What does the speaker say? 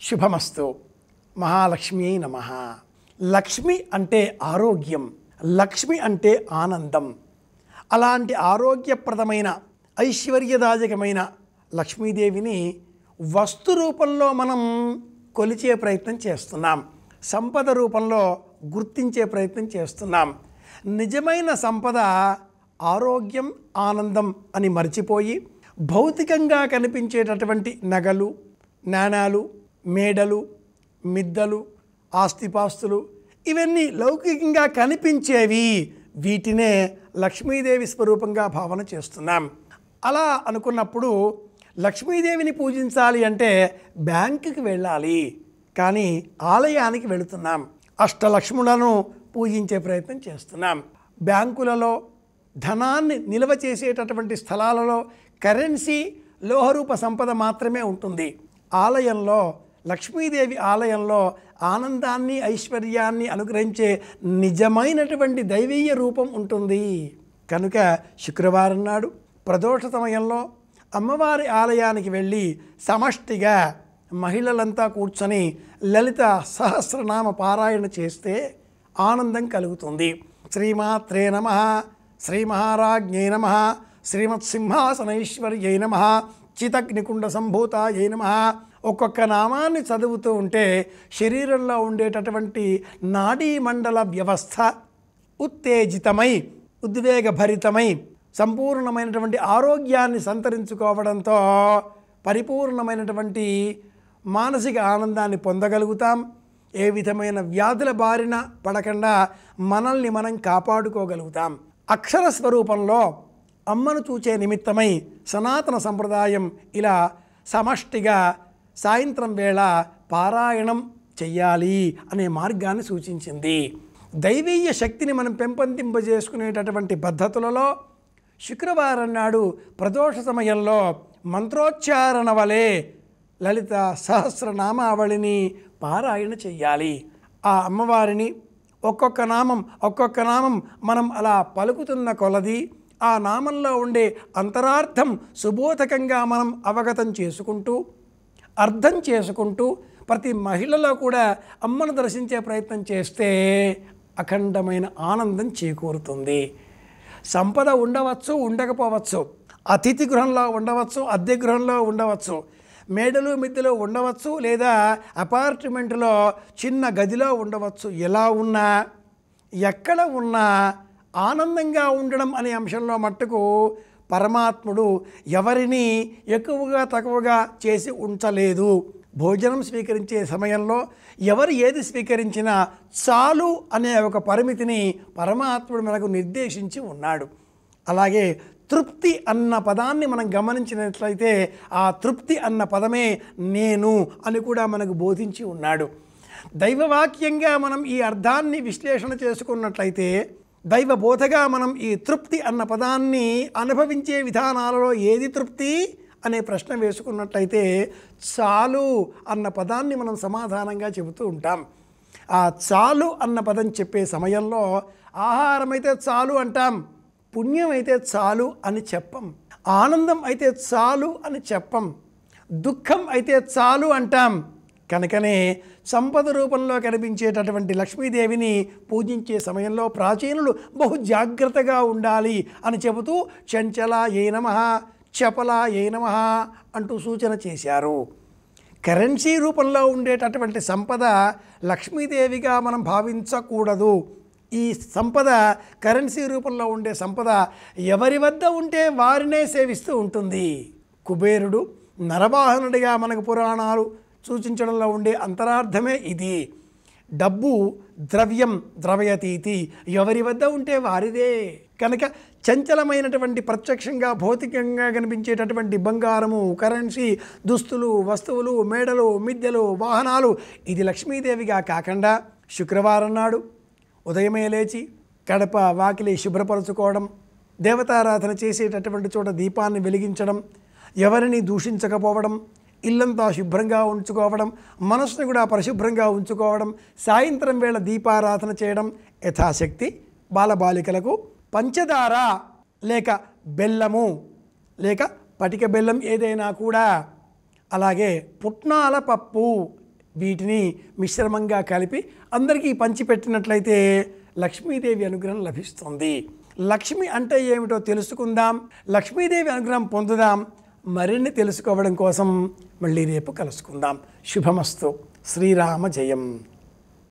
శుభమస్తు. మహాలక్ష్మీ నమః. లక్ష్మి అంటే ఆరోగ్యం, లక్ష్మి అంటే ఆనందం. అలాంటి ఆరోగ్యప్రదమైన ఐశ్వర్యదాయకమైన లక్ష్మీదేవిని వస్తు రూపంలో మనం కొలిచే ప్రయత్నం చేస్తున్నాం, సంపద రూపంలో గుర్తించే ప్రయత్నం చేస్తున్నాం. నిజమైన సంపద ఆరోగ్యం, ఆనందం అని మర్చిపోయి భౌతికంగా కనిపించేటటువంటి నగలు, నాణాలు, మేడలు, మిద్దలు, ఆస్తిపాస్తులు ఇవన్నీ లౌకికంగా కనిపించేవి. వీటినే లక్ష్మీదేవి స్వరూపంగా భావన చేస్తున్నాం. అలా అనుకున్నప్పుడు లక్ష్మీదేవిని పూజించాలి అంటే బ్యాంకుకి వెళ్ళాలి, కానీ ఆలయానికి వెళుతున్నాం. అష్టలక్ష్ములను పూజించే ప్రయత్నం చేస్తున్నాం. బ్యాంకులలో ధనాన్ని నిల్వ చేసేటటువంటి స్థలాలలో కరెన్సీ, లోహరూప సంపద మాత్రమే ఉంటుంది. ఆలయంలో, లక్ష్మీదేవి ఆలయంలో ఆనందాన్ని, ఐశ్వర్యాన్ని అనుగ్రహించే నిజమైనటువంటి దైవీయ రూపం ఉంటుంది. కనుక శుక్రవారం నాడు ప్రదోష సమయంలో అమ్మవారి ఆలయానికి వెళ్ళి సమష్టిగా మహిళలంతా కూర్చొని లలిత సహస్రనామ పారాయణ చేస్తే ఆనందం కలుగుతుంది. శ్రీమాత్రే నమః, శ్రీ మహారాజ్ఞే నమః, శ్రీమత్సింహాసనైశ్వర్యై నమః, చితగ్నికుండ సంభూతాయై నమః. ఒక్కొక్క నామాన్ని చదువుతూ ఉంటే శరీరంలో ఉండేటటువంటి నాడీ మండల వ్యవస్థ ఉత్తేజితమై, ఉద్వేగభరితమై సంపూర్ణమైనటువంటి ఆరోగ్యాన్ని సంతరించుకోవడంతో పరిపూర్ణమైనటువంటి మానసిక ఆనందాన్ని పొందగలుగుతాం. ఏ విధమైన వ్యాధుల బారిన పడకుండా మనల్ని మనం కాపాడుకోగలుగుతాం. అక్షర స్వరూపంలో అమ్మను చూచే నిమిత్తమై సనాతన సంప్రదాయం ఇలా సమష్టిగా సాయంత్రం వేళ పారాయణం చెయ్యాలి అనే మార్గాన్ని సూచించింది. దైవీయ శక్తిని మనం పెంపొందింపజేసుకునేటటువంటి పద్ధతులలో శుక్రవారం నాడు ప్రదోష సమయంలో మంత్రోచ్చారణ వలె లలిత సహస్రనామావళిని పారాయణ చెయ్యాలి. ఆ అమ్మవారిని ఒక్కొక్క నామం మనం అలా పలుకుతున్న కొలది ఆ నామంలో ఉండే అంతరార్థం సుబోధకంగా మనం అవగతం చేసుకుంటూ, అర్థం చేసుకుంటూ ప్రతి మహిళలో కూడా అమ్మను దర్శించే ప్రయత్నం చేస్తే అఖండమైన ఆనందం చేకూరుతుంది. సంపద ఉండవచ్చు, ఉండకపోవచ్చు, అతిథి గృహంలో ఉండవచ్చు, అద్దె గృహంలో ఉండవచ్చు, మేడలు మిద్దెలు ఉండవచ్చు, లేదా అపార్ట్మెంట్లో చిన్న గదిలో ఉండవచ్చు. ఎలా ఉన్నా, ఎక్కడ ఉన్నా ఆనందంగా ఉండడం అనే అంశంలో మట్టుకు పరమాత్ముడు ఎవరిని ఎక్కువగా తక్కువగా చేసి ఉంచలేదు. భోజనం స్వీకరించే సమయంలో ఎవరు ఏది స్వీకరించినా చాలు అనే ఒక పరిమితిని పరమాత్ముడు మనకు నిర్దేశించి ఉన్నాడు. అలాగే తృప్తి అన్న పదాన్ని మనం గమనించినట్లయితే ఆ తృప్తి అన్న పదమే నేను అని కూడా మనకు బోధించి ఉన్నాడు. దైవవాక్యంగా మనం ఈ అర్థాన్ని విశ్లేషణ చేసుకున్నట్లయితే, దైవ బోధగా మనం ఈ తృప్తి అన్న పదాన్ని అనుభవించే విధానాలలో ఏది తృప్తి అనే ప్రశ్న వేసుకున్నట్లయితే చాలు అన్న పదాన్ని మనం సమాధానంగా చెబుతూ ఉంటాం. ఆ చాలు అన్న పదం చెప్పే సమయంలో ఆహారం అయితే చాలు అంటాం, పుణ్యం అయితే చాలు అని చెప్పం, ఆనందం అయితే చాలు అని చెప్పం, దుఃఖం అయితే చాలు అంటాం. కనుకనే సంపద రూపంలో కనిపించేటటువంటి లక్ష్మీదేవిని పూజించే సమయంలో ప్రాచీనులు బహు జాగ్రత్తగా ఉండాలి అని చెబుతూ చంచలాయై నమః, చపలాయై నమః అంటూ సూచన చేశారు. కరెన్సీ రూపంలో ఉండేటటువంటి సంపద లక్ష్మీదేవిగా మనం భావించకూడదు. ఈ సంపద, కరెన్సీ రూపంలో ఉండే సంపద ఎవరి వద్ద ఉంటే వారినే సేవిస్తూ ఉంటుంది. కుబేరుడు నరవాహనుడిగా మనకు పురాణాలు సూచించడంలో ఉండే అంతరార్థమే ఇది. డబ్బు ద్రవ్యం ద్రవయతీతి, ఎవరి వద్ద ఉంటే వారిదే. కనుక చంచలమైనటువంటి ప్రత్యక్షంగా భౌతికంగా కనిపించేటటువంటి బంగారము, కరెన్సీ, దుస్తులు, వస్తువులు, మేడలు, మిద్దెలు, వాహనాలు ఇది లక్ష్మీదేవిగా కాకుండా శుక్రవారం నాడు ఉదయమే లేచి గడప వాకిలి శుభ్రపరచుకోవడం, దేవతారాధన చేసేటటువంటి చోట దీపాన్ని వెలిగించడం, ఎవరిని దూషించకపోవడం, ఇల్లంతా శుభ్రంగా ఉంచుకోవడం, మనసును కూడా పరిశుభ్రంగా ఉంచుకోవడం, సాయంత్రం వేళ దీపారాధన చేయడం, యథాశక్తి బాలబాలికలకు పంచదార లేక బెల్లము లేక పటిక బెల్లం ఏదైనా కూడా, అలాగే పుట్నాల పప్పు వీటిని మిశ్రమంగా కలిపి అందరికీ పంచిపెట్టినట్లయితే లక్ష్మీదేవి అనుగ్రహం లభిస్తుంది. లక్ష్మి అంటే ఏమిటో తెలుసుకుందాం, లక్ష్మీదేవి అనుగ్రహం పొందుదాం. మరిన్ని తెలుసుకోవడం కోసం మళ్ళీ రేపు కలుసుకుందాం. శుభమస్తు. శ్రీరామ జయం.